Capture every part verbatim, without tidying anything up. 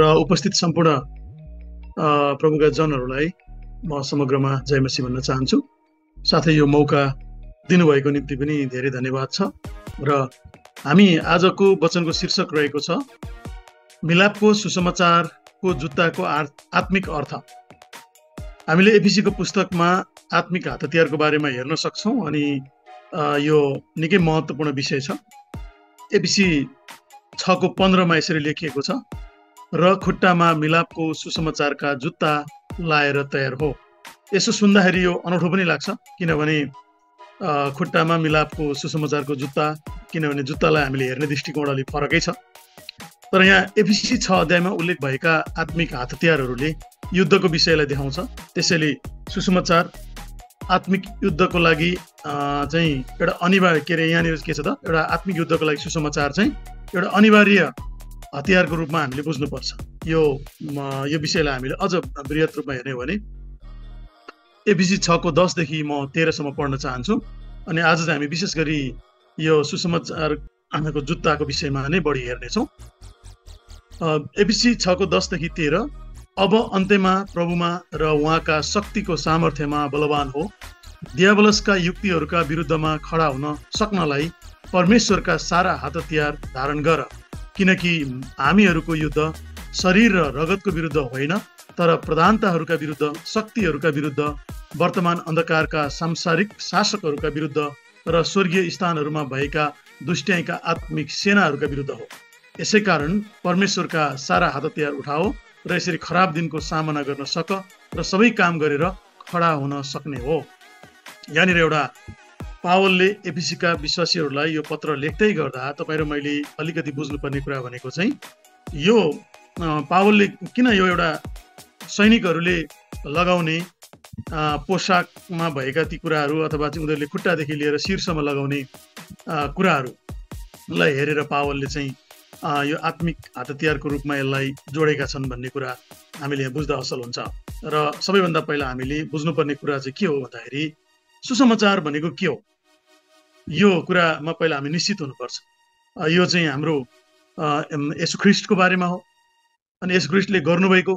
र उपस्थित सम्पूर्ण प्रमुख जनहरूलाई म समग्रमा जय मसीह भन्न चाहन्छु। साथै यो मौका दिनुभएको निम्ति पनि धेरै धन्यवाद छ। र हामी आजको वचनको शीर्षक रहेको छ मिलापको सुसमाचारको जुत्ताको आत्मिक अर्थ। हामीले एफिसीको पुस्तकमा आत्मिक हात हतियारको बारेमा हेर्न सक्छौँ अनि यो निकै महत्त्वपूर्ण विषय छ। एफिसी छ को पन्ध्रमा यसरी लेखिएको छ, र खुट्टामा मिलापको सुसमाचारका जुत्ता लाएर तयार हो। यसो सुन्दाखेरि यो अनौठो पनि लाग्छ, किनभने खुट्टामा मिलापको सुसमाचारको जुत्ता, किनभने जुत्तालाई हामीले हेर्ने दृष्टिकोण अलिक फरकै छ। तर यहाँ एफिसी छ अध्यायमा उल्लेख भएका आत्मिक हात हतियारहरूले युद्धको विषयलाई देखाउँछ। त्यसैले सुसमाचार आत्मिक युद्धको लागि चाहिँ एउटा अनिवार्य के अरे यहाँनिर के छ त, एउटा आत्मिक युद्धको लागि सुसमाचार चाहिँ एउटा अनिवार्य हतियारको रूपमा हामीले बुझ्नुपर्छ। यो यो विषयलाई हामीले अझ बृहत रूपमा हेर्ने हो भने एफिसी छ को दसदेखि म तेह्रसम्म पढ्न चाहन्छु। अनि आज चाहिँ हामी विशेष गरी यो सुसमाचारको जुत्ताको विषयमा नै बढी हेर्नेछौँ। एफिसी छ को दसदेखि तेह्र, अब अन्त्यमा प्रभुमा र उहाँका शक्तिको सामर्थ्यमा बलवान हो, दियावलसका युक्तिहरूका विरुद्धमा खडा हुन सक्नलाई परमेश्वरका सारा हात हतियार धारण गर, किनकि हामीहरूको युद्ध शरीर र रगतको विरुद्ध होइन, तर प्रधानताहरूका विरुद्ध, शक्तिहरूका विरुद्ध, वर्तमान अन्धकारका सांसारिक शासकहरूका विरुद्ध र स्वर्गीय स्थानहरूमा भएका दुष्ट्याइका आत्मिक सेनाहरूका विरुद्ध हो। यसै कारण परमेश्वरका सारा हात हतियार उठाओ र यसरी खराब दिनको सामना गर्न सक र सबै काम गरेर खडा हुन सक्ने हो। यहाँनिर एउटा पावलले एफिसीका विश्वासीहरूलाई यो पत्र लेख्दै गर्दा तपाईँ र मैले अलिकति बुझ्नुपर्ने कुरा भनेको चाहिँ यो पावलले किन यो एउटा सैनिकहरूले लगाउने पोसाकमा भएका ती कुराहरू अथवा चाहिँ उनीहरूले खुट्टादेखि लिएर शीर्षमा लगाउने कुराहरूलाई हेरेर पावलले चाहिँ यो आत्मिक हात हतियारको रूपमा यसलाई जोडेका छन् भन्ने कुरा हामीले यहाँ बुझ्दा असल हुन्छ। र सबैभन्दा पहिला हामीले बुझ्नुपर्ने कुरा चाहिँ के हो भन्दाखेरि सुसमाचार भनेको के हो, यो कुरामा पहिला हामी निश्चित हुनुपर्छ। यो चाहिँ हाम्रो येशू ख्रीष्टको बारेमा हो, अनि येशू ख्रीष्टले गर्नुभएको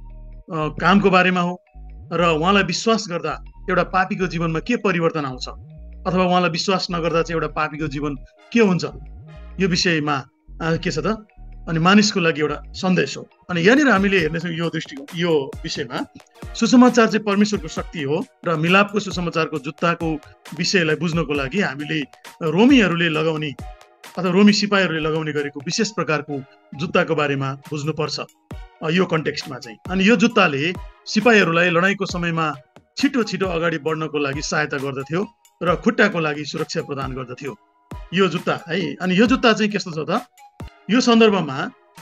कामको बारेमा हो, र उहाँलाई विश्वास गर्दा एउटा पापीको जीवनमा के परिवर्तन आउँछ अथवा उहाँलाई विश्वास नगर्दा चाहिँ एउटा पापीको जीवन के हुन्छ, यो विषयमा के छ त, अनि मानिसको लागि एउटा सन्देश हो। अनि यहाँनिर हामीले हेर्नेछौँ यो दृष्टिकोण, यो विषयमा सुसमाचार चाहिँ परमेश्वरको शक्ति हो, र मिलापको सुसमाचारको जुत्ताको विषयलाई बुझ्नको लागि हामीले रोमीहरूले लगाउने अथवा रोमी सिपाहीहरूले लगाउने गरेको विशेष प्रकारको जुत्ताको बारेमा बुझ्नुपर्छ यो कन्टेक्स्टमा चाहिँ। अनि यो जुत्ताले सिपाहीहरूलाई लडाइँको समयमा छिटो छिटो अगाडि बढ्नको लागि सहायता गर्दथ्यो र खुट्टाको लागि सुरक्षा प्रदान गर्दथ्यो यो जुत्ता है। अनि यो जुत्ता चाहिँ कस्तो छ त, यो सन्दर्भमा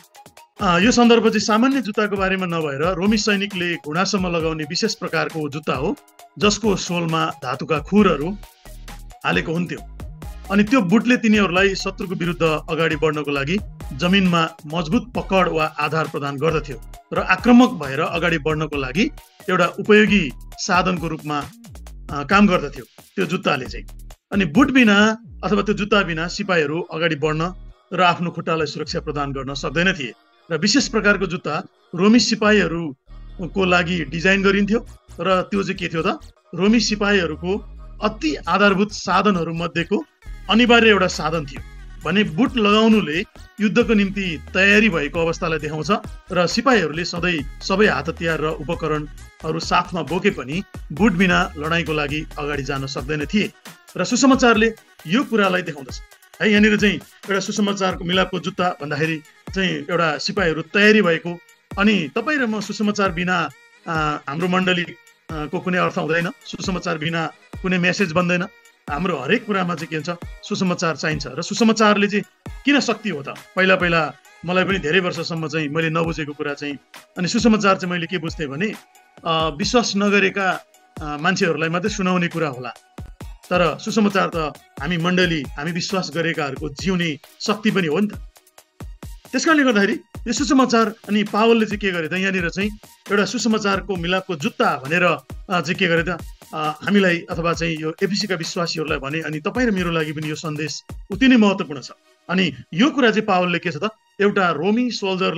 यो सन्दर्भ चाहिँ सामान्य जुत्ताको बारेमा नभएर रोमी सैनिकले घुँडासम्म लगाउने विशेष प्रकारको जुत्ता हो, जसको सोलमा धातुका खुरहरू हालेको हुन्थ्यो। अनि त्यो बुटले तिनीहरूलाई शत्रुको विरुद्ध अगाडि बढ्नको लागि जमिनमा मजबुत पकड वा आधार प्रदान गर्दथ्यो र आक्रामक भएर अगाडि बढ्नको लागि एउटा उपयोगी साधनको रूपमा काम गर्दथ्यो त्यो जुत्ताले चाहिँ। अनि बुट बिना अथवा त्यो जुत्ता बिना सिपाहीहरू अगाडि बढ्न र आफ्नो खुट्टालाई सुरक्षा प्रदान गर्न सक्दैन थिए। र विशेष प्रकारको जुत्ता रोमी सिपाहीहरूको लागि डिजाइन गरिन्थ्यो, र त्यो चाहिँ के थियो त, रोमी सिपाहीहरूको अति आधारभूत साधनहरू मध्येको अनिवार्य एउटा साधन थियो। भने बुट लगाउनुले युद्धको निम्ति तयारी भएको अवस्थालाई देखाउँछ, र सिपाहीहरूले सधैँ सबै हात हतियार र उपकरणहरू साथमा बोके पनि बुट बिना लडाइँको लागि अगाडि जान सक्दैन थिए। र सुसमाचारले यो कुरालाई देखाउँदछ है। यहाँनिर चाहिँ एउटा सुसमाचारको मिलापको जुत्ता भन्दाखेरि चाहिँ एउटा सिपाहीहरू तयारी भएको, अनि तपाईँ र म सुसमाचार बिना हाम्रो मण्डलीको कुनै अर्थ हुँदैन, सुसमाचार बिना कुनै मेसेज बन्दैन। हाम्रो हरेक कुरामा चाहिँ के हुन्छ, सुसमाचार चाहिन्छ। र सुसमाचारले चाहिँ किन शक्ति हो त, पहिला पहिला मलाई पनि धेरै वर्षसम्म चाहिँ मैले नबुझेको कुरा चाहिँ, अनि सुसमाचार चाहिँ मैले के बुझ्थेँ भने विश्वास नगरेका मान्छेहरूलाई मात्रै सुनाउने कुरा होला, तर सुसमाचार त हामी मण्डली हामी विश्वास गरेकाहरूको जिउने शक्ति पनि हो नि त। त्यस कारणले गर्दाखेरि यो सुसमाचार, अनि पावलले चाहिँ के गरे त, यहाँनिर चाहिँ एउटा सुसमाचारको मिलापको जुत्ता भनेर चाहिँ के गरे त हामीलाई अथवा चाहिँ यो एफिसीका विश्वासीहरूलाई भने, अनि तपाईँ र मेरो लागि पनि यो सन्देश उति नै महत्त्वपूर्ण छ। अनि यो कुरा चाहिँ पावलले के छ त, एउटा रोमी सोल्जरलाई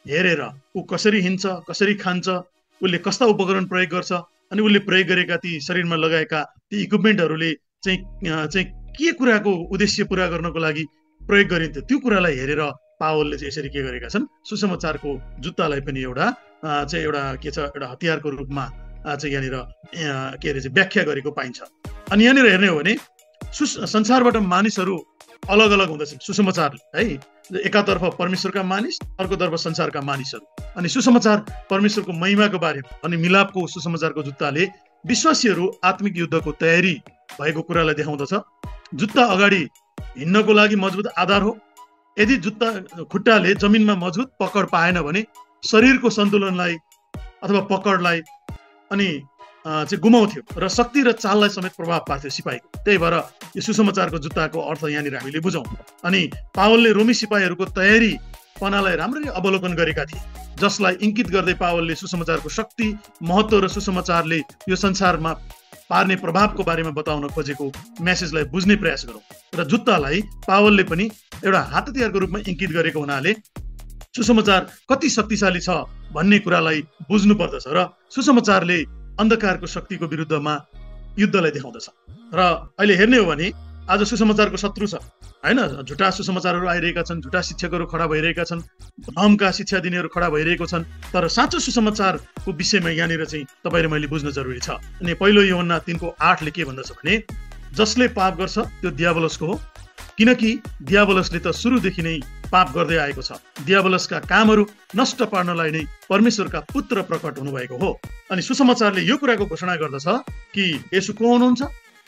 हेरेर ऊ कसरी हिँड्छ, कसरी खान्छ, उसले कस्ता उपकरण प्रयोग गर्छ, अनि उसले प्रयोग गरेका ती शरीरमा लगाएका ती इक्विपमेन्टहरूले चाहिँ चाहिँ के कुराको उद्देश्य पुरा गर्नको लागि प्रयोग गरिन्थ्यो, त्यो कुरालाई हेरेर पावलले चाहिँ यसरी के गरेका छन्, सुसमाचारको जुत्तालाई पनि एउटा चाहिँ एउटा के छ, एउटा हतियारको रूपमा चाहिँ यहाँनिर के अरे चाहिँ व्याख्या गरेको पाइन्छ। अनि यहाँनिर हेर्ने हो भने सुस संसारबाट मानिसहरू अलग अलग हुँदछन् सुसमाचार है, एकातर्फ परमेश्वरका मानिस, अर्कोतर्फ संसारका मानिसहरू। अनि सुसमाचार परमेश्वरको महिमाको बारेमा अनि मिलापको सुसमाचारको जुत्ताले विश्वासीहरू आत्मिक युद्धको तयारी भएको कुरालाई देखाउँदछ। जुत्ता अगाडि हिँड्नको लागि मजबुत आधार हो। यदि जुत्ता खुट्टाले जमिनमा मजबुत पकड पाएन भने शरीरको सन्तुलनलाई अथवा पकडलाई अनि चाहिँ गुमाउँथ्यो र शक्ति र चाललाई समेत प्रभाव पार्थ्यो सिपाहीको। त्यही भएर यो सुसमाचारको जुत्ताको अर्थ यहाँनिर हामीले बुझौँ। अनि पावलले रोमी सिपाहीहरूको तयारी पनालाई राम्ररी अवलोकन गरेका थिए, जसलाई इङ्कित गर्दै पावलले सुसमाचारको शक्ति, महत्त्व र सुसमाचारले यो संसारमा पार्ने प्रभावको बारेमा बताउन खोजेको मेसेजलाई बुझ्ने प्रयास गरौँ। र जुत्तालाई पावलले पनि एउटा हात हतियारको रूपमा इङ्कित गरेको हुनाले सुसमाचार कति शक्तिशाली छ भन्ने कुरालाई बुझ्नु पर्दछ र सुसमाचारले अन्धकारको शक्तिको विरुद्धमा युद्धलाई देखाउँदछ। र अहिले हेर्ने हो भने आज सुसमाचारको शत्रु छ हैन, झुटा सुसमाचारहरू आइरहेका छन्, झुटा शिक्षकहरू खडा भइरहेका छन्, भ्रमका शिक्षा दिनेहरू खडा भइरहेको छन्। तर साँचो सुसमाचारको विषयमा यहाँनिर चाहिँ तपाईँ र मैले बुझ्न जरुरी छ। अनि पहिलो यूहन्ना तीनको आठले के भन्दछ भने जसले पाप गर्छ त्यो दियाबलसको हो, किनकि दियाबलसले त सुरुदेखि नै पाप गर्दै आएको छ। दियाबलसका कामहरू नष्ट पार्नलाई नै परमेश्वरका पुत्र प्रकट हुनुभएको हो। अनि सुसमाचारले यो कुराको घोषणा गर्दछ कि येशू को हुनुहुन्छ,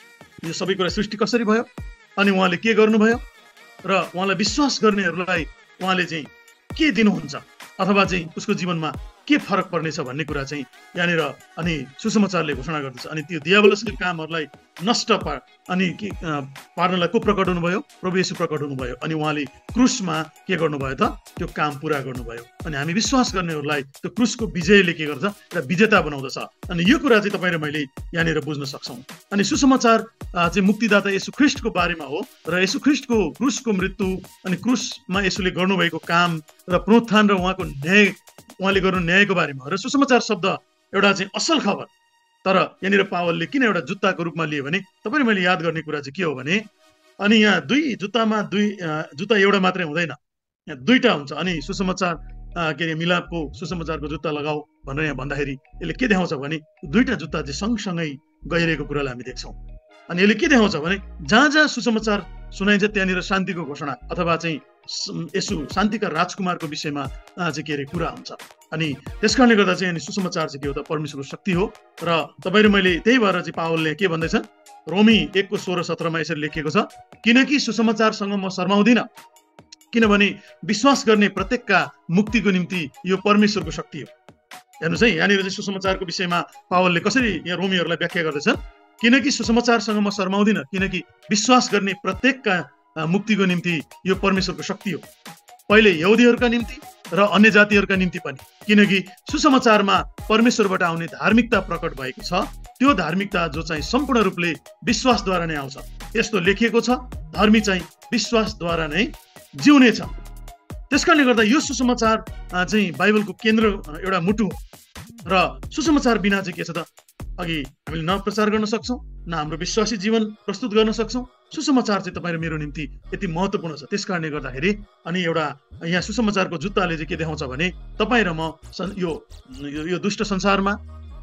यो सबै कुरा सृष्टि कसरी भयो, अनि उहाँले के गर्नुभयो र उहाँलाई विश्वास गर्नेहरूलाई उहाँले चाहिँ के दिनुहुन्छ अथवा चाहिँ उसको जीवनमा के फरक पर्नेछ भन्ने कुरा चाहिँ यहाँनिर अनि सुसमाचारले घोषणा गर्दछ। अनि त्यो दियाबलसको कामहरूलाई नष्ट पा अनि के पार्नलाई को प्रकट हुनुभयो, प्रभु येशू प्रकट हुनुभयो। अनि उहाँले क्रुसमा के गर्नुभयो त, त्यो काम पुरा गर्नुभयो। अनि हामी विश्वास गर्नेहरूलाई त्यो क्रुसको विजयले के गर्छ, एउटा विजेता बनाउँदछ। अनि यो कुरा चाहिँ तपाईँ र मैले यहाँनिर बुझ्न सक्छौँ। अनि सुसमाचार चाहिँ मुक्तिदाता येशू ख्रीष्टको बारेमा हो र येशू ख्रीष्टको क्रुसको मृत्यु अनि क्रुसमा येशूले गर्नुभएको काम र पुनरुत्थान र उहाँको न्याय, उहाँले गर्नु न्यायको बारेमा र सुसमाचार शब्द एउटा चाहिँ असल खबर। तर यहाँनिर पावलले किन एउटा जुत्ताको रूपमा लियो भने तपाईँ मैले याद गर्ने कुरा चाहिँ के हो भने अनि यहाँ दुई जुत्तामा दुई जुत्ता एउटा मात्रै हुँदैन, यहाँ दुईटा हुन्छ। अनि सुसमाचार के अरे मिलापको सुसमाचारको जुत्ता लगाऊ भनेर यहाँ भन्दाखेरि यसले के देखाउँछ भने दुईटा जुत्ता चाहिँ सँगसँगै गइरहेको कुरालाई हामी देख्छौँ। अनि यसले के देखाउँछ भने जहाँ जहाँ सुसमाचार सुनाइन्छ त्यहाँनिर शान्तिको घोषणा अथवा चाहिँ यसो शान्तिका राजकुमारको विषयमा चाहिँ के अरे कुरा हुन्छ। अनि त्यस कारणले गर्दा चाहिँ अनि सुसमाचार चाहिँ के हो त, परमेश्वरको शक्ति हो। र तपाईँ र मैले त्यही भएर चाहिँ पावलले के भन्दैछन्, रोमी एकको सोह्र सत्रमा यसरी लेखिएको छ, किनकि सुसमाचारसँग म शर्माउँदिनँ, किनभने विश्वास गर्ने प्रत्येकका मुक्तिको निम्ति यो परमेश्वरको शक्ति हो। हेर्नुहोस् है, यहाँनिर चाहिँ सुसमाचारको विषयमा पावलले कसरी यहाँ रोमीहरूलाई व्याख्या गर्दैछन्, किनकि सुसमाचारसँग म शर्माउँदिनँ, किनकि विश्वास गर्ने प्रत्येकका मुक्तिको निम्ति यो परमेश्वरको शक्ति हो, पहिले यहुदीहरूका निम्ति र अन्य जातिहरूका निम्ति पनि। किनकि सुसमाचारमा परमेश्वरबाट आउने धार्मिकता प्रकट भएको छ, त्यो धार्मिकता जो चाहिँ सम्पूर्ण रूपले विश्वासद्वारा नै आउँछ। यस्तो लेखिएको छ, धर्मी चाहिँ विश्वासद्वारा नै जिउने छ। त्यसकारणले गर्दा यो सुसमाचार चाहिँ बाइबलको केन्द्र एउटा मुटु हो। र सुसमाचार बिना चाहिँ के छ त, अघि हामीले न प्रचार गर्न सक्छौँ, न हाम्रो विश्वासी जीवन प्रस्तुत गर्न सक्छौँ। सुसमाचार चाहिँ तपाईँ र मेरो निम्ति यति महत्त्वपूर्ण छ। त्यस कारणले गर्दाखेरि अनि एउटा यहाँ सुसमाचारको जुत्ताले चाहिँ के देखाउँछ भने तपाईँ र म यो यो दुष्ट संसारमा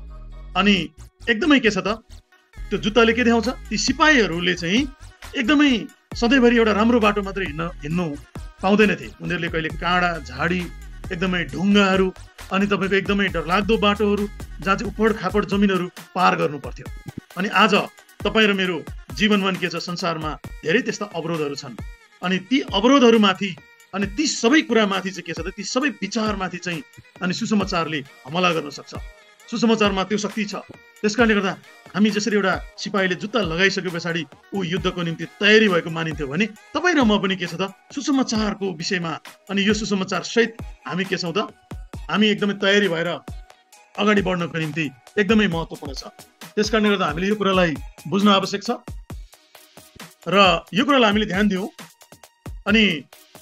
अनि एकदमै के छ त, त्यो जुत्ताले के देखाउँछ, ती सिपाहीहरूले चाहिँ एकदमै सधैँभरि एउटा राम्रो बाटो मात्रै हिँड्न हिँड्नु पाउँदैन थिए। उनीहरूले कहिले काँडा, झाडी, एकदमै ढुङ्गाहरू अनि तपाईँको एकदमै डरलाग्दो बाटोहरू जहाँ चाहिँ उखड खापड जमिनहरू पार गर्नु पर्थ्यो। अनि आज तपाईँ र मेरो जीवनमा के छ, संसारमा धेरै त्यस्ता अवरोधहरू छन्। अनि ती अवरोधहरूमाथि अनि ती सबै कुरामाथि चाहिँ के छ त, ती सबै विचारमाथि चाहिँ अनि सुसमाचारले हमला गर्न सक्छ। सुसमाचारमा त्यो शक्ति छ। त्यस कारणले गर्दा हामी जसरी एउटा सिपाहीले जुत्ता लगाइसके पछाडि ऊ युद्धको निम्ति तयारी भएको मानिन्थ्यो भने तपाईँ र म पनि के छ त, सुसमाचारको विषयमा अनि यो सुसमाचार सहित हामी के छौँ त, हामी एकदमै तयारी भएर अगाडि बढ्नको निम्ति एकदमै महत्त्वपूर्ण छ। त्यस कारणले गर्दा हामीले यो कुरालाई बुझ्न आवश्यक छ र यो कुरालाई हामीले ध्यान दियौँ। अनि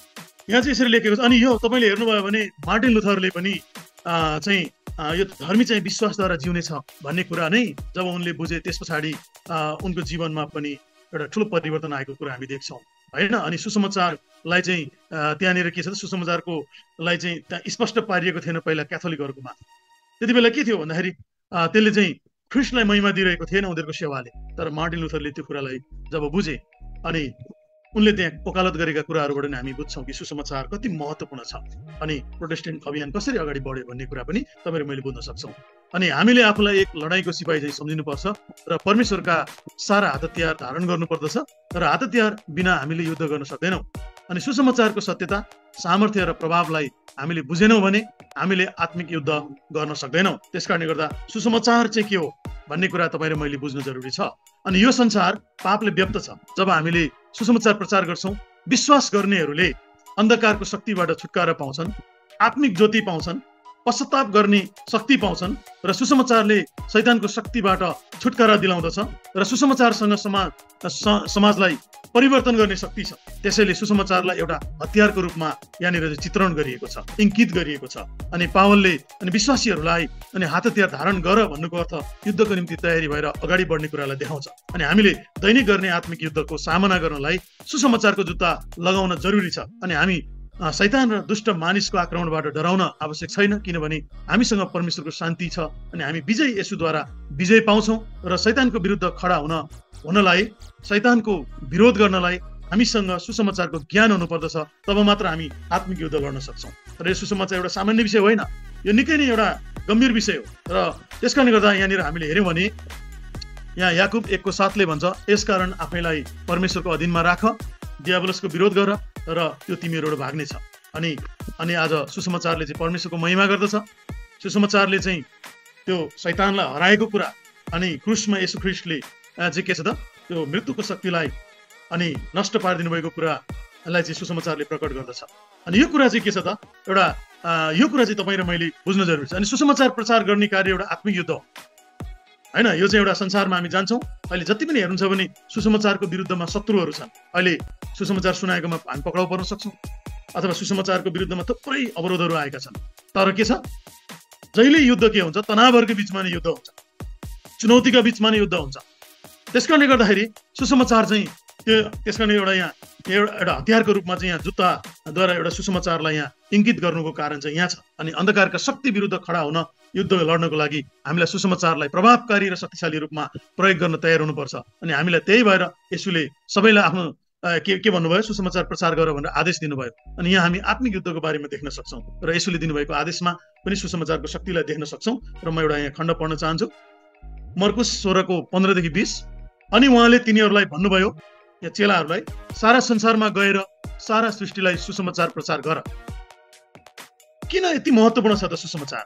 यहाँ चाहिँ यसरी लेखेको छ। अनि यो तपाईँले हेर्नुभयो भने मार्टिन लुथरले पनि चाहिँ यो धर्मी चाहिँ विश्वासद्वारा जिउने छ भन्ने कुरा नै जब उनले बुझे त्यस पछाडि उनको जीवनमा पनि एउटा ठुलो परिवर्तन आएको कुरा हामी देख्छौँ होइन। अनि सुसमाचारलाई चाहिँ त्यहाँनिर के छ त, सुसमाचारको लाई चाहिँ त्यहाँ स्पष्ट पारिएको थिएन पहिला क्याथोलिकहरूकोमा। त्यति बेला के थियो भन्दाखेरि त्यसले चाहिँ ख्रिस्टलाई महिमा दिइरहेको थिएन उनीहरूको सेवाले। तर मार्टिन लुथरले त्यो कुरालाई जब बुझे अनि उनले त्यहाँ वकालत गरेका कुराहरूबाट नै हामी बुझ्छौँ कि सुसमाचार कति महत्त्वपूर्ण छ अनि प्रोटेस्टेन्ट अभियान कसरी अगाडि बढ्यो भन्ने कुरा पनि तपाईँ र मैले बुझ्न सक्छौँ। अनि हामीले आफूलाई एक लडाइँको सिपाही चाहिँ सम्झिनुपर्छ र परमेश्वरका सारा हात हतियार धारण गर्नुपर्दछ र हात हतियार बिना हामीले युद्ध गर्न सक्दैनौँ। अनि सुसमाचारको सत्यता, सामर्थ्य र प्रभावलाई हामीले बुझेनौँ भने हामीले आत्मिक युद्ध गर्न सक्दैनौँ। त्यस कारणले गर्दा सुसमाचार चाहिँ के हो भन्ने कुरा तपाईँ र मैले बुझ्नु जरुरी छ। अनि यो संसार पापले व्याप्त छ। जब हामीले सुसमाचार प्रचार गर्छौँ, विश्वास गर्नेहरूले अन्धकारको शक्तिबाट छुटकारा पाउँछन्, आत्मिक ज्योति पाउँछन्, पश्चाताप गर्ने शक्ति पाउँछन् र सुसमाचारले शैतानको शक्तिबाट छुटकारा दिलाउँदछ र सुसमाचारसँग समाज समाजलाई परिवर्तन गर्ने शक्ति छ। त्यसैले सुसमाचारलाई एउटा हतियारको रूपमा यहाँनिर चित्रण गरिएको छ, इङ्कित गरिएको छ। अनि पावलले अनि विश्वासीहरूलाई अनि हात हतियार धारण गर भन्नुको अर्थ युद्धको निम्ति तयारी भएर अगाडि बढ्ने कुरालाई देखाउँछ। अनि हामीले दैनिक गर्ने आत्मिक युद्धको सामना गर्नलाई सुसमाचारको जुत्ता लगाउन जरुरी छ। अनि हामी शैतान र दुष्ट मानिसको आक्रमणबाट डराउन आवश्यक छैन, किनभने हामीसँग परमेश्वरको शान्ति छ अनि हामी विजय येशूद्वारा विजय पाउँछौँ। र शैतानको विरुद्ध खडा हुन हुनलाई शैतानको विरोध गर्नलाई हामीसँग सुसमाचारको ज्ञान हुनुपर्दछ। तब मात्र हामी आत्मिक युद्ध लड्न सक्छौँ। र यो सुसमाचार एउटा सामान्य विषय होइन, यो निकै नै एउटा गम्भीर विषय हो। र त्यस कारणले गर्दा यहाँनिर हामीले हेऱ्यौँ भने यहाँ याकुब एकको सातले भन्छ, यसकारण आफैलाई परमेश्वरको अधीनमा राख, दियाबलसको विरोध गर र त्यो तिमीहरूबाट भाग्नेछ। अनि अनि आज सुसमाचारले चाहिँ परमेश्वरको महिमा गर्दछ। सुसमाचारले चाहिँ त्यो शैतानलाई हराएको कुरा अनि क्रुसमा येशू ख्रिस्टले चाहिँ के छ त, त्यो मृत्युको शक्तिलाई अनि नष्ट पारिदिनु भएको कुरालाई चाहिँ सुसमाचारले प्रकट गर्दछ। अनि यो कुरा चाहिँ के छ त, एउटा यो कुरा चाहिँ तपाईँ र मैले बुझ्न जरुरी छ। अनि सुसमाचार प्रचार गर्ने कार्य एउटा आत्मिक युद्ध हो होइन। यो चाहिँ एउटा संसारमा हामी जान्छौँ, अहिले जति पनि हेर्नुहुन्छ भने सुसमाचारको विरुद्धमा शत्रुहरू छन्। अहिले सुसमाचार सुनाएकोमा हामी पक्राउ पर्न सक्छौँ अथवा सुसमाचारको विरुद्धमा थुप्रै अवरोधहरू आएका छन्। तर के छ, जहिले युद्ध के हुन्छ, तनावहरूको बिचमा नै युद्ध हुन्छ, चुनौतीका बिचमा नै युद्ध हुन्छ। त्यस कारणले गर्दाखेरि सुसमाचार चाहिँ त्यो त्यस कारण एउटा यहाँ एउटा एउटा हतियारको रूपमा चाहिँ यहाँ जुत्ताद्वारा एउटा सुसमाचारलाई यहाँ इङ्कित गर्नुको कारण चाहिँ यहाँ छ। अनि अन्धकारका शक्ति विरुद्ध खडा हुन, युद्ध लड्नको लागि हामीलाई सुसमाचारलाई प्रभावकारी र शक्तिशाली रूपमा प्रयोग गर्न तयार हुनुपर्छ। अनि हामीलाई त्यही भएर येशूले सबैलाई आफ्नो के के भन्नुभयो, सुसमाचार प्रचार गर भनेर आदेश दिनुभयो। अनि यहाँ हामी आत्मिक युद्धको बारेमा देख्न सक्छौँ र येशूले दिनुभएको आदेशमा पनि सुसमाचारको शक्तिलाई देख्न सक्छौँ। र म एउटा यहाँ खण्ड पढ्न चाहन्छु, मर्कुस सोह्रको पन्ध्रदेखि बिस। अनि उहाँले तिनीहरूलाई भन्नुभयो, या चेलाहरूलाई, सारा संसारमा गएर सारा सृष्टिलाई सुसमाचार प्रचार गर। किन यति महत्त्वपूर्ण छ त सुसमाचार?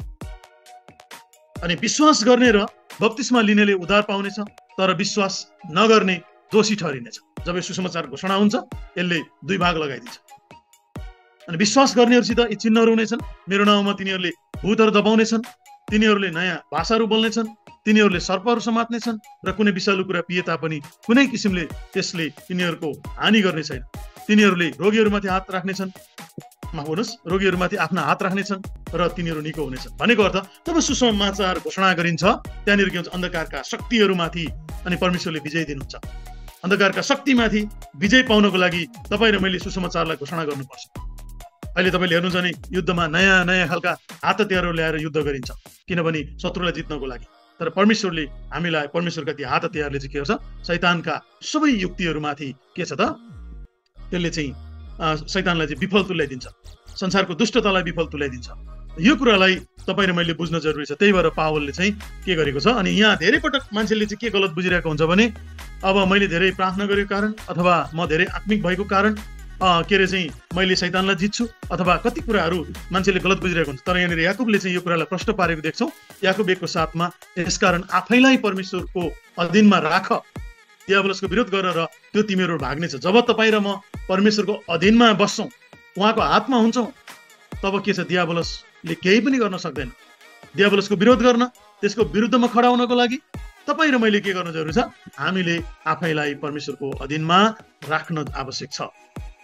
अनि विश्वास गर्ने र बप्तिस्मा लिनेले उद्धार पाउनेछ, तर विश्वास नगर्ने दोषी ठहरिनेछ। जब यो सुसमाचार घोषणा हुन्छ, यसले दुई भाग लगाइदिन्छ। अनि विश्वास गर्नेहरूसित यी चिन्हहरू हुनेछन्, मेरो नाउँमा तिनीहरूले भूतहरू दबाउनेछन्, तिनीहरूले नयाँ भाषाहरू बोल्नेछन्, तिनीहरूले सर्पहरू समात्नेछन् र कुनै विषालु कुरा पिए तापनि कुनै किसिमले त्यसले तिनीहरूको हानि गर्ने छैन। तिनीहरूले रोगीहरूमाथि हात राख्नेछन्, माफ गर्नुहोस्, रोगीहरूमाथि आफ्ना हात राख्नेछन् र तिनीहरू निको हुनेछन्। भनेको अर्थ जब सुसमाचार घोषणा गरिन्छ, त्यहाँनिर के हुन्छ, अन्धकारका शक्तिहरूमाथि अनि परमेश्वरले विजय दिनुहुन्छ। अन्धकारका शक्तिमाथि विजय पाउनको लागि तपाईँ र मैले सुसमाचारलाई घोषणा गर्नुपर्छ। अहिले तपाईँले हेर्नुहुन्छ भने युद्धमा नयाँ नयाँ खालका हात हतियारहरू ल्याएर युद्ध गरिन्छ, किनभने शत्रुलाई जित्नको लागि। तर परमेश्वरले हामीलाई, परमेश्वरका ती हात हतियारले चाहिँ के गर्छ, शैतानका सबै युक्तिहरूमाथि के छ त, त्यसले चाहिँ शैतानलाई चाहिँ विफल तुल्याइदिन्छ, संसारको दुष्टतालाई विफल तुल्याइदिन्छ। यो कुरालाई तपाईँ र मैले बुझ्न जरुरी छ। त्यही भएर पावलले चाहिँ के गरेको छ, अनि यहाँ धेरै पटक मान्छेले चाहिँ के गलत बुझिरहेको हुन्छ भने, अब मैले धेरै प्रार्थना गरेको कारण अथवा म धेरै आत्मिक भएको कारण के अरे चाहिँ मैले शैतानलाई जित्छु अथवा कति कुराहरू मान्छेले गलत बुझिरहेको हुन्छ। तर यहाँनिर याकुबले चाहिँ यो कुरालाई प्रश्न पारेको देख्छौँ। याकुब एकको साथमा, यसकारण आफैलाई परमेश्वरको अधीनमा राख, दियाबलसको विरोध गर र त्यो तिमीहरू भाग्नेछ। जब तपाईँ र म परमेश्वरको अधीनमा बस्छौँ, उहाँको हातमा हुन्छौँ, तब के छ, दियाबलसले केही पनि गर्न सक्दैन। दियाबलसको विरोध गर्न, त्यसको विरुद्धमा खडा हुनको लागि तपाईँ र मैले के गर्न जरुरी छ, हामीले आफैलाई परमेश्वरको अधीनमा राख्न आवश्यक छ।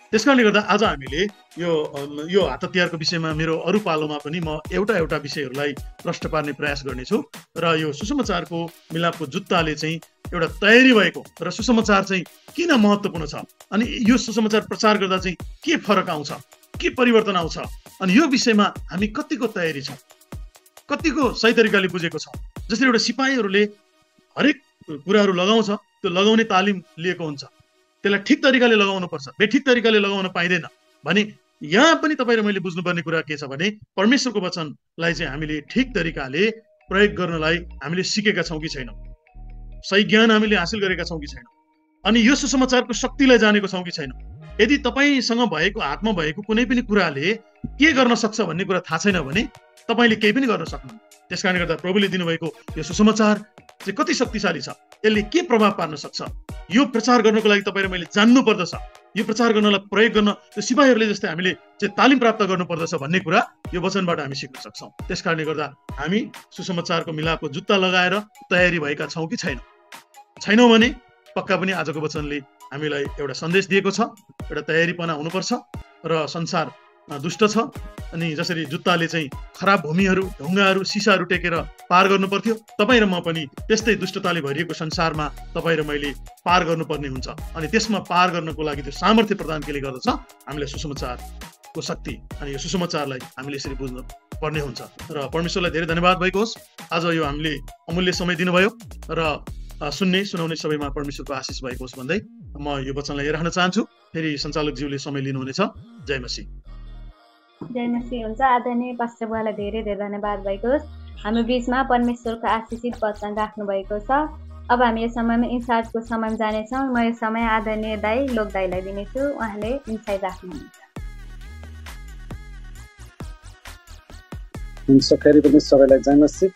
त्यस कारणले गर्दा आज हामीले यो यो हात हतियारको विषयमा मेरो अरू पालोमा पनि म एउटा एउटा विषयहरूलाई प्रश्न पार्ने प्रयास गर्नेछु र यो सुसमाचारको मिलापको जुत्ताले चाहिँ एउटा तयारी भएको र सुसमाचार चाहिँ किन महत्त्वपूर्ण छ अनि यो सुसमाचार प्रचार गर्दा चाहिँ के फरक आउँछ, के परिवर्तन आउँछ, अनि यो विषयमा हामी कतिको तयारी छौँ, कतिको सही तरिकाले बुझेको छौँ। जसरी एउटा सिपाहीहरूले हरेक कुराहरू लगाउँछ, त्यो लगाउने तालिम लिएको हुन्छ, त्यसलाई ठिक तरिकाले लगाउनु पर्छ, बेठिक तरिकाले लगाउन पाइँदैन भने यहाँ पनि तपाईँ र मैले बुझ्नुपर्ने कुरा के छ भने परमेश्वरको वचनलाई चाहिँ हामीले ठिक तरिकाले प्रयोग गर्नलाई हामीले सिकेका छौँ कि छैनौँ, सही ज्ञान हामीले हासिल गरेका छौँ कि छैनौँ, अनि यो सुसमाचारको शक्तिलाई जानेको छौँ कि छैनौँ। यदि तपाईँसँग भएको हातमा भएको कुनै पनि कुराले के गर्न सक्छ भन्ने कुरा थाहा छैन भने तपाईँले केही पनि गर्न सक्नुहुन्न। त्यस कारणले गर्दा प्रभुले दिनुभएको यो सुसमाचार चाहिँ कति शक्तिशाली छ, यसले के प्रभाव पार्न सक्छ, यो प्रचार गर्नको लागि तपाईँ र मैले जान्नु पर्दछ, यो प्रचार गर्नलाई प्रयोग गर्न त्यो सिपाहीहरूले जस्तै हामीले चाहिँ तालिम प्राप्त गर्नुपर्दछ भन्ने कुरा यो वचनबाट हामी सिक्न सक्छौँ। त्यस कारणले गर्दा हामी सुसमाचारको मिलापको जुत्ता लगाएर तयारी भएका छौँ कि छैनौँ। छैनौँ भने पक्का पनि आजको वचनले हामीलाई एउटा सन्देश दिएको छ, एउटा तयारीपना हुनुपर्छ र संसार दुष्ट छ अनि जसरी जुत्ताले चाहिँ खराब भूमिहरू, ढुङ्गाहरू, सिसाहरू टेकेर पार गर्नु पर्थ्यो, तपाईँ र म पनि त्यस्तै दुष्टताले भरिएको संसारमा तपाईँ र मैले पार गर्नुपर्ने हुन्छ। अनि त्यसमा पार गर्नको लागि त्यो सामर्थ्य प्रदान केले गर्दछ हामीलाई सुसमाचारको शक्ति, अनि यो सुसमाचारलाई हामीले यसरी बुझ्नु पर्ने हुन्छ। र परमेश्वरलाई धेरै धन्यवाद भएको होस्, आज यो हामीले अमूल्य समय दिनुभयो र सुन्ने सुनाउने सबैमा परमेश्वरको आशिष भएको होस् भन्दै म यो वचनलाई राख्न चाहन्छु। फेरि सञ्चालकज्यूले समय लिनुहुनेछ। जय मसीह। जय मसीह हुन्छ। आदरणीय पास्टर बुवालाई धेरै धेरै धन्यवाद भएको होस्। हाम्रो बिचमा परमेश्वरको आशिषित वचन राख्नु भएको छ। अब हामी यो समयमा इन्चार्जको समयमा जानेछौँ। म यो समय आदरणीय दाई लोक दाईलाई दिनेछु, उहाँले इन्चार्ज राख्नुहुन्छ। हुन्छ, फेरि पनि सबैलाई जय मसीह।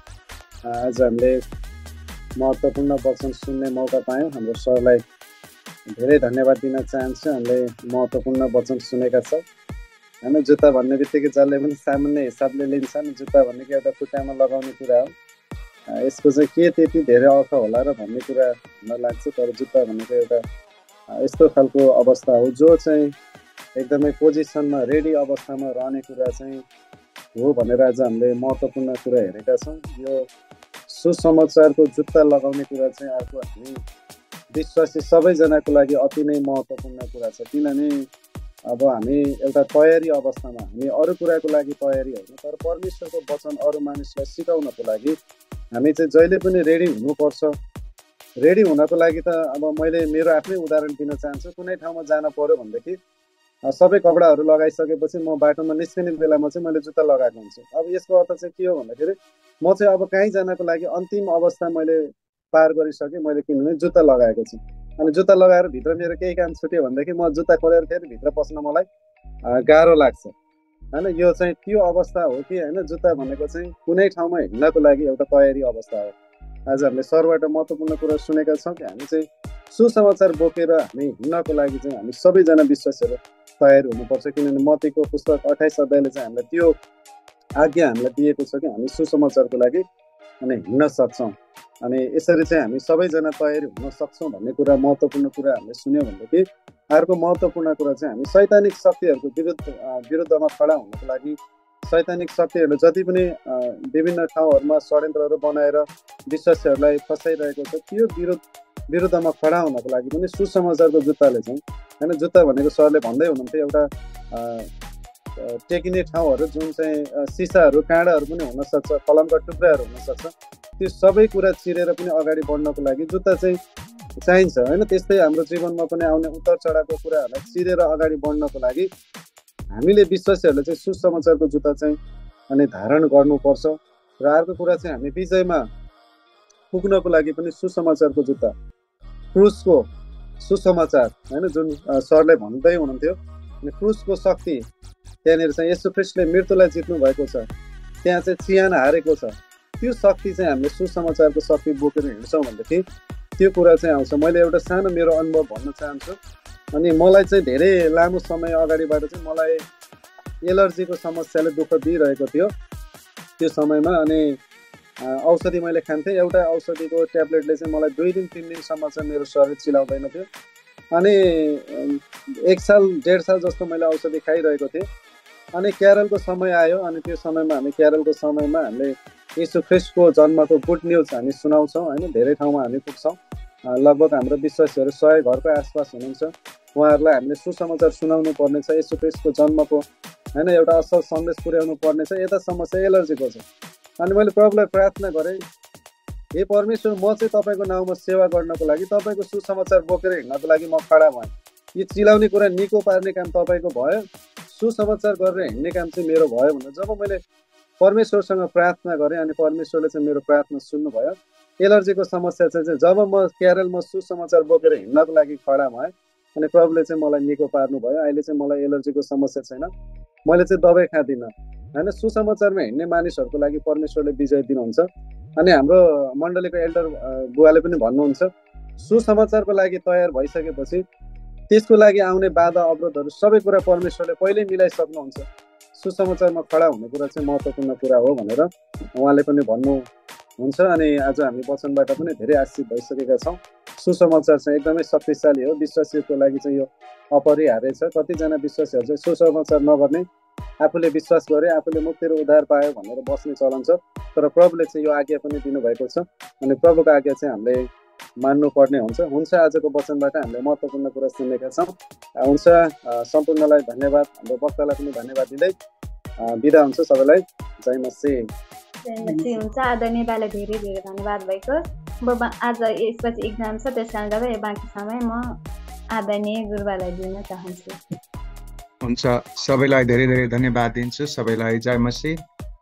आज हामीले महत्त्वपूर्ण वचन सुन्ने मौका पायौँ। हाम्रो सरलाई धेरै धन्यवाद दिन चाहन्छु। हामीले महत्त्वपूर्ण वचन सुनेका छौँ होइन। जुत्ता भन्ने बित्तिकै जसले पनि सामान्य हिसाबले लिन्छन्, जुत्ता भनेको एउटा खुट्टामा लगाउने कुरा हो, यसको चाहिँ के त्यति धेरै अर्थ होला र भन्ने कुरा हुन लाग्छ। तर जुत्ता भनेको एउटा यस्तो खालको अवस्था हो जो चाहिँ एकदमै पोजिसनमा रेडी अवस्थामा रहने कुरा चाहिँ हो भनेर आज हामीले महत्त्वपूर्ण कुरा हेरेका छौँ। यो सुसमाचारको जुत्ता लगाउने कुरा चाहिँ अर्को हामी विश्वासी सबैजनाको लागि अति नै महत्त्वपूर्ण कुरा छ। किनभने अब हामी एउटा तयारी अवस्थामा, हामी अरू कुराको लागि तयारी होइन, तर परमेश्वरको वचन अरू मानिसलाई सिकाउनको लागि हामी चाहिँ जहिले पनि रेडी हुनुपर्छ। रेडी हुनको लागि त अब मैले मेरो आफ्नै उदाहरण दिन चाहन्छु। कुनै ठाउँमा जान पर्यो भनेदेखि सबै कपडाहरू लगाइसकेपछि म बाटोमा निस्किने बेलामा चाहिँ मैले जुत्ता लगाएको हुन्छु। अब यसको अर्थ चाहिँ के हो भन्दाखेरि म चाहिँ अब कहीँ जानको लागि अन्तिम अवस्था मैले पार गरिसकेँ, मैले किनभने जुत्ता लगाएको छु। अनि जुत्ता लगाएर भित्र मेरो केही काम छुट्यो भनेदेखि म जुत्ता खोलेर फेरि भित्र पस्न मलाई गाह्रो लाग्छ होइन। यो चाहिँ त्यो अवस्था हो कि होइन, जुत्ता भनेको चाहिँ कुनै ठाउँमा हिँड्नको लागि एउटा तयारी अवस्था हो। आज हामीले सरबाट महत्त्वपूर्ण कुरा सुनेका छौँ कि हामी चाहिँ सुसमाचार बोकेर हामी हिँड्नको लागि चाहिँ हामी सबैजना विश्वासीहरू तयार हुनुपर्छ। किनभने मत्तीको पुस्तक अट्ठाइस अध्यायले चाहिँ हामीलाई त्यो आज्ञा हामीलाई दिएको छ कि हामी सुसमाचारको लागि अनि हिँड्न सक्छौँ। अनि यसरी चाहिँ हामी सबैजना तयारी हुन सक्छौँ भन्ने कुरा महत्त्वपूर्ण कुरा हामीले सुन्यौँ भनेदेखि अर्को महत्त्वपूर्ण कुरा चाहिँ हामी शैतानिक शक्तिहरूको विरुद्ध विरुद्धमा खडा हुनको लागि, शैतानिक शक्तिहरूले जति पनि विभिन्न ठाउँहरूमा षड्यन्त्रहरू बनाएर विश्वासीहरूलाई फसाइरहेको छ, त्यो विरुद्ध विरुद्धमा खडा हुनको लागि पनि सुसमाचारको जुत्ताले चाहिँ होइन, जुत्ता भनेको सरले भन्दै हुनुहुन्थ्यो एउटा टेकिने ठाउँहरू जुन चाहिँ सिसाहरू, काँडाहरू पनि हुनसक्छ, कलमका टुक्राहरू हुनसक्छ, त्यो सबै कुरा चिरेर पनि अगाडि बढ्नको लागि जुत्ता चाहिँ चाहिन्छ होइन। त्यस्तै हाम्रो जीवनमा पनि आउने उतार चढावको कुराहरूलाई चिरेर अगाडि बढ्नको लागि हामीले विश्वासीहरूले चाहिँ सुसमाचारको जुत्ता चाहिँ अनि धारण गर्नुपर्छ। र अर्को कुरा चाहिँ हामी विजयमा पुग्नको लागि पनि सुसमाचारको जुत्ता, क्रुसको सुसमाचार होइन, जुन सरले भन्दै हुनुहुन्थ्यो, अनि क्रुसको शक्ति त्यहाँनिर चाहिँ येशू ख्रीष्टले मृत्युलाई जित्नु भएको छ, त्यहाँ चाहिँ चिहान हारेको छ, त्यो शक्ति चाहिँ हामीले सुसमाचारको शक्ति बोकेर हिँड्छौँ भनेदेखि त्यो कुरा चाहिँ आउँछ। मैले एउटा सानो मेरो अनुभव भन्न चाहन्छु। अनि मलाई चाहिँ धेरै लामो समय अगाडिबाट चाहिँ मलाई एलर्जीको समस्याले दुःख दिइरहेको थियो त्यो समयमा। अनि औषधि मैले खान्थेँ, एउटा औषधिको ट्याब्लेटले चाहिँ मलाई दुई दिन तिन दिनसम्म चाहिँ मेरो शरीर चिलाउँदैन थियो। अनि एक साल डेढ साल जस्तो मैले औषधि खाइरहेको थिएँ। अनि क्यारलको समय आयो, अनि त्यो समयमा हामी क्यारलको समयमा हामीले यीशु ख्रिस्टको जन्मको गुड न्युज हामी सुनाउँछौँ होइन। धेरै ठाउँमा हामी पुग्छौँ, लगभग हाम्रो विश्वासीहरू सय घरको आसपास हुनुहुन्छ। उहाँहरूलाई हामीले सुसमाचार सुनाउनु पर्नेछ, यीशु ख्रिस्टको जन्मको होइन एउटा असल सन्देश पुर्याउनु पर्नेछ। यता समस्या एलर्जीको छ। अनि मैले प्रभुलाई प्रार्थना गरेँ, हे परमेश्वर, म चाहिँ तपाईँको नाउँमा सेवा गर्नको लागि, तपाईँको सुसमाचार बोकेर हिँड्नको लागि म खडा भएँ। यो चिलाउने कुरा निको पार्ने काम तपाईँको भयो, सुसमाचार गरेर हिँड्ने काम चाहिँ मेरो भयो भनेर जब मैले परमेश्वरसँग प्रार्थना गरेँ अनि परमेश्वरले चाहिँ मेरो प्रार्थना सुन्नुभयो। एलर्जीको समस्या चाहिँ जब म क्यारलमा सुसमाचार बोकेर हिँड्नको लागि खडा भएँ अनि प्रभुले चाहिँ मलाई निको पार्नुभयो। अहिले चाहिँ मलाई एलर्जीको समस्या छैन, मैले चाहिँ दबाई खाँदिनँ होइन। सुसमाचारमा हिँड्ने मानिसहरूको लागि परमेश्वरले विजय दिनुहुन्छ। अनि हाम्रो मण्डलीको एल्डर बुवाले पनि भन्नुहुन्छ, सुसमाचारको लागि तयार भइसकेपछि त्यसको लागि आउने बाधा अवरोधहरू सबै कुरा परमेश्वरले पहिल्यै मिलाइसक्नुहुन्छ। सुसमाचारमा खडा हुने कुरा चाहिँ महत्त्वपूर्ण कुरा हो भनेर उहाँले पनि भन्नुहुन्छ। अनि आज हामी वचनबाट पनि धेरै आशिष भइसकेका छौँ। सुसमाचार चाहिँ एकदमै शक्तिशाली हो, विश्वासीको लागि चाहिँ यो अपरिहार्य छ। कतिजना विश्वासीहरू चाहिँ सुसमाचार नगर्ने, आफूले विश्वास गरे आफूले मुक्ति र उद्धार पायो भनेर बस्ने चलन छ। तर प्रभुले चाहिँ यो आज्ञा पनि दिनुभएको छ अनि प्रभुको आज्ञा चाहिँ हामीले मान्नुपर्ने हुन्छ। हुन्छ आजको वचनबाट हामीले महत्त्वपूर्ण कुरा सुनेका छौँ। हुन्छ, सम्पूर्णलाई धन्यवाद, हाम्रो वक्तालाई पनि धन्यवाद दिँदै बिदा हुन्छ सबैलाई। जय मसीह। जय मसीह। हुन्छ, आदरणीय बालाई धेरै धेरै धन्यवाद भएको। अब आज यसपछि इक्जाम छ, त्यस कारणले गर्दा बाँकी समय म आदरणीय गुरुबालाई दिन चाहन्छु। हुन्छ, सबैलाई धेरै धेरै धन्यवाद दिन्छु। सबैलाई जय मसीह।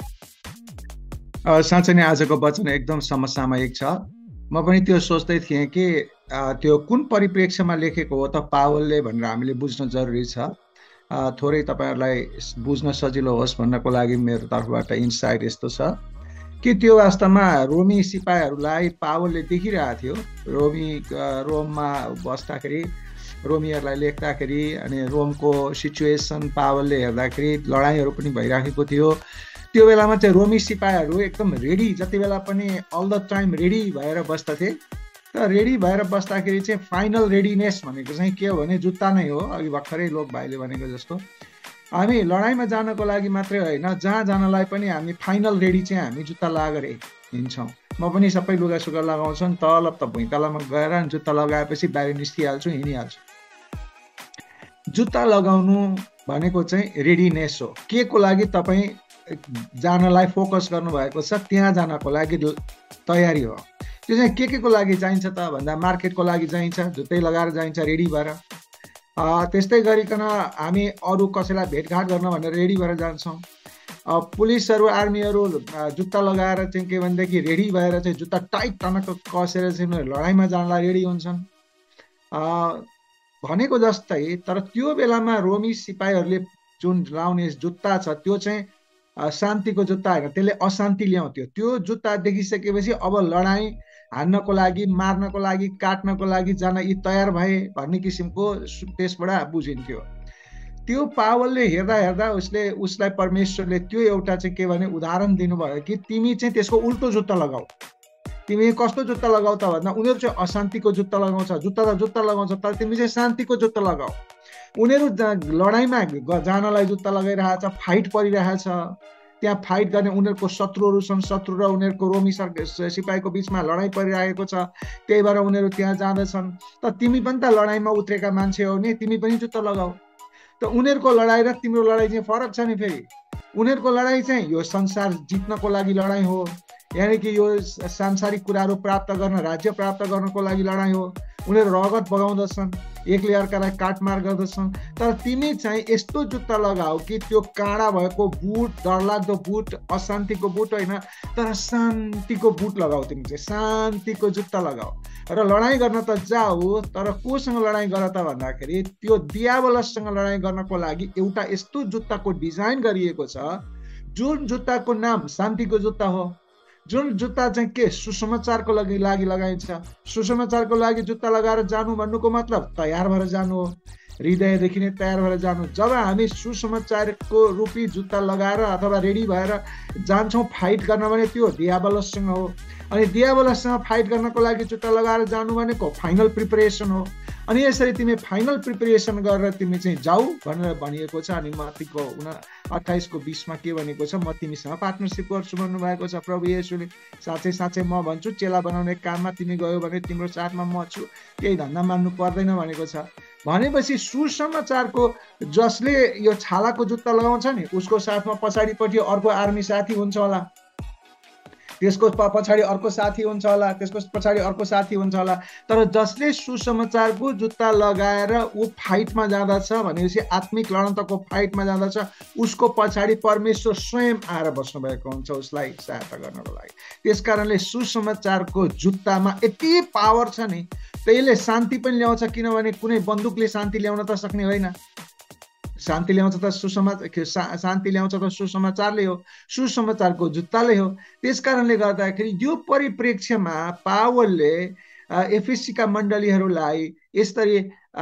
साँच्चै नै आजको वचन एकदम समसामयिक छ। म पनि त्यो सोच्दै थिएँ कि त्यो कुन परिप्रेक्ष्यमा लेखेको हो त पावलले भनेर हामीले बुझ्न जरुरी छ। थोरै तपाईँहरूलाई बुझ्न सजिलो होस् भन्नको लागि मेरो तर्फबाट इन्साइट यस्तो छ कि त्यो वास्तवमा रोमी सिपाहीहरूलाई पावलले देखिरहेको थियो। रोमी रोममा बस्दाखेरि, रोमीहरूलाई लेख्दाखेरि अनि रोमको सिचुएसन पावलले हेर्दाखेरि लडाइँहरू पनि भइराखेको थियो। त्यो बेलामा चाहिँ रोमी सिपाहीहरू एकदम रेडी, जति बेला पनि अल द टाइम रेडी भएर बस्दथे। र रेडी भएर बस्दाखेरि चाहिँ फाइनल रेडिनेस भनेको चाहिँ के हो भने जुत्ता नै हो। अघि भर्खरै लोक भाइले भनेको जस्तो हामी लडाइँमा जानको लागि मात्रै होइन, जहाँ जानलाई पनि हामी फाइनल रेडी चाहिँ हामी जुत्ता लगाएर हिँड्छौँ। म पनि सबै लुगा सुगा लगाउँछु नि, तल त भुइँतलामा गएर जुत्ता लगाएपछि बाहिर निस्किहाल्छु, हिँडिहाल्छु। जुत्ता लगाउनु भनेको चाहिँ रेडिनेस हो। के को लागि तपाईँ जानलाई फोकस गर्नुभएको छ, त्यहाँ जानको लागि तयारी हो। त्यो चाहिँ के के को लागि चाहिन्छ त भन्दा मार्केटको लागि चाहिन्छ, जुत्तै लगाएर जाइन्छ रेडी भएर। त्यस्तै गरिकन हामी अरू कसैलाई भेटघाट गर्न भनेर रेडी भएर जान्छौँ। पुलिसहरू आर्मीहरू जुत्ता लगाएर चाहिँ के भनेदेखि रेडी भएर चाहिँ जुत्ता टाइट टनक्क कसेर चाहिँ लडाइँमा जानलाई रेडी हुन्छन् भनेको जस्तै। तर त्यो बेलामा रोमी सिपाहीहरूले जुन लाउने जुत्ता छ त्यो चाहिँ शान्तिको जुत्ता होइन, त्यसले अशान्ति ल्याउँथ्यो। त्यो जुत्ता देखिसकेपछि अब लडाइँ हान्नको लागि, मार्नको लागि, काट्नको लागि जान यी तयार भए भन्ने किसिमको त्यसबाट बुझिन्थ्यो। त्यो पावलले हेर्दा हेर्दा उसले उसलाई परमेश्वरले त्यो एउटा चाहिँ के भने उदाहरण दिनुभयो कि तिमी चाहिँ त्यसको उल्टो जुत्ता लगाऊ। तिमी कस्तो जुत्ता लगाऊ त भन्दा उनीहरू चाहिँ अशान्तिको जुत्ता लगाउँछ, जुत्ता त जुत्ता लगाउँछ, तर तिमी चाहिँ शान्तिको जुत्ता लगाऊ। उनीहरू लडाइँमा जानलाई जुत्ता लगाइरहेछ, फाइट परिरहेछ, त्यहाँ फाइट गर्ने उनीहरूको शत्रुहरू छन्, शत्रु र उनीहरूको रोमी सिपाहीको बिचमा लडाइँ परिरहेको छ, त्यही भएर उनीहरू त्यहाँ जाँदैछन्। त तिमी पनि त लडाइँमा उत्रेका मान्छे हो नि, तिमी पनि जुत्ता लगाऊ। त उनीहरूको लडाइँ र तिम्रो लडाइँ चाहिँ फरक छ नि। फेरि उनीहरूको लडाइँ चाहिँ यो संसार जित्नको लागि लडाइँ हो, यानि कि यो सांसारिक कुराहरू प्राप्त गर्न, राज्य प्राप्त गर्नको लागि लडाइँ हो। उनीहरू रगत बगाउँदछन्, एकले अर्कालाई काटमार गर्दछन्। तर तिमी चाहिँ यस्तो जुत्ता लगाऊ कि त्यो काँडा भएको बुट, डरलाग्दो बुट, अशान्तिको बुट होइन, तर शान्तिको बुट लगाऊ। तिमी चाहिँ शान्तिको जुत्ता लगाऊ र लडाइँ गर्न त जाऊ। तर कोसँग लडाइँ गर त भन्दाखेरि त्यो दियावलसँग लडाइँ गर्नको लागि एउटा यस्तो जुत्ताको डिजाइन गरिएको छ जुन जुत्ताको नाम शान्तिको जुत्ता हो। जुन जुत्ता चाहिँ के सुसमाचारको लागि लागि लगाइन्छ। सुसमाचारको लागि जुत्ता लगाएर जानु भन्नुको मतलब तयार भएर जानु हो। हृदयदेखि नै तयार भएर जानु। जब हामी सुसमाचारको रूपी जुत्ता लगाएर अथवा रेडी भएर जान्छौँ फाइट गर्न भने त्यो दियाबलससँग हो। अनि दियाबलससँग फाइट गर्नको लागि जुत्ता लगाएर जानु भनेको फाइनल प्रिपरेसन हो। अनि यसरी तिमी फाइनल प्रिपरेसन गरेर तिमी चाहिँ जाऊ भनेर भनिएको छ। अनि मत्तीको उना अट्ठाइसको बिसमा के भनेको छ, म तिमीसँग पार्टनरसिप गर्छु भन्नुभएको छ प्रभु येशूले। साँच्चै साँच्चै म भन्छु चेला बनाउने काममा तिमी गयो भने तिम्रो साथमा म छु, केही धन्दा मान्नु पर्दैन भनेको छ। भनेपछि सुसमाचारको जसले यो छालाको जुत्ता लगाउँछ नि उसको साथमा पछाडिपट्टि अर्को आर्मी साथी हुन्छ होला, त्यसको पछाडि अर्को साथी हुन्छ होला, त्यसको पछाडि अर्को साथी हुन्छ होला। तर जसले सुसमाचारको जुत्ता लगाएर ऊ फाइटमा जाँदछ भनेपछि आत्मिक लडन्तको फाइटमा जाँदछ उसको पछाडि परमेश्वर स्वयं आएर बस्नुभएको हुन्छ उसलाई सहायता गर्नको लागि। त्यस कारणले सुसमाचारको जुत्तामा यति पावर छ नि, त्यसले शान्ति पनि ल्याउँछ। किनभने कुनै बन्दुकले शान्ति ल्याउन त सक्ने होइन। शान्ति ल्याउँछ त सुसमाचार शान्ति ल्याउँछ त सुसमाचारले हो, सुसमाचारको जुत्ताले हो। त्यस कारणले गर्दाखेरि यो परिप्रेक्ष्यमा पावलले एफएसीका मण्डलीहरूलाई यसरी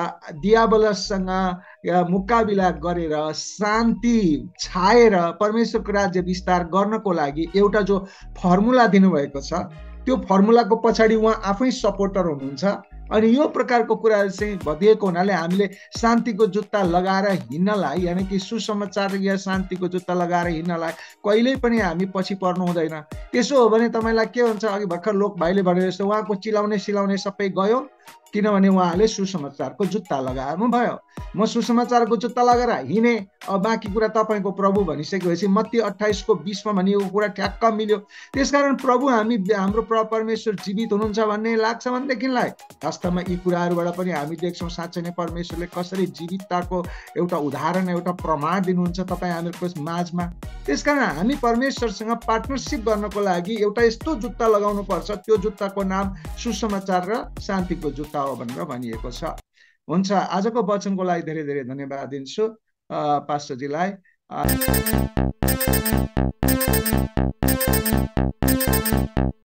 दियाबलससँग मुकाबिला गरेर शान्ति छाएर परमेश्वरको राज्य विस्तार गर्नको लागि एउटा जो फर्मुला दिनुभएको छ त्यो फर्मुलाको पछाडि उहाँ आफै सपोर्टर हुनुहुन्छ। अनि यो प्रकारको कुराहरू चाहिँ भदिएको हुनाले हामीले शान्तिको जुत्ता लगाएर हिँड्नलाई यानि कि सुसमाचार या शान्तिको जुत्ता लगाएर हिँड्नलाई कहिल्यै पनि हामी पछि पर्नु हुँदैन। त्यसो हो भने तपाईँलाई के हुन्छ, अघि भर्खर लोक भाइले भने जस्तो उहाँको चिलाउने सिलाउने सबै गयो, किनभने उहाँले सुसमाचारको जुत्ता लगाउनु भयो। म सुसमाचारको जुत्ता लगाएर हिँडे, अब बाँकी कुरा तपाईँको प्रभु भनिसकेपछि मत्ती अट्ठाइसको बिसमा भनिएको कुरा ठ्याक्क मिल्यो। त्यसकारण प्रभु हामी हाम्रो परमेश्वर जीवित हुनुहुन्छ भन्ने लाग्छ भनेदेखिलाई वास्तवमा यी कुराहरूबाट पनि हामी देख्छौँ साँच्चै नै परमेश्वरले कसरी जीवितताको एउटा उदाहरण एउटा प्रमाण दिनुहुन्छ तपाईँ हामीहरूको माझमा। त्यसकारण हामी परमेश्वरसँग पार्टनरसिप गर्नको लागि एउटा यस्तो जुत्ता लगाउनु पर्छ, त्यो जुत्ताको नाम सुसमाचार र शान्तिको जुत्ता हो भनेर भनिएको छ। हुन्छ, आजको वचनको लागि धेरै धेरै धन्यवाद दिन्छु पास्टरजीलाई।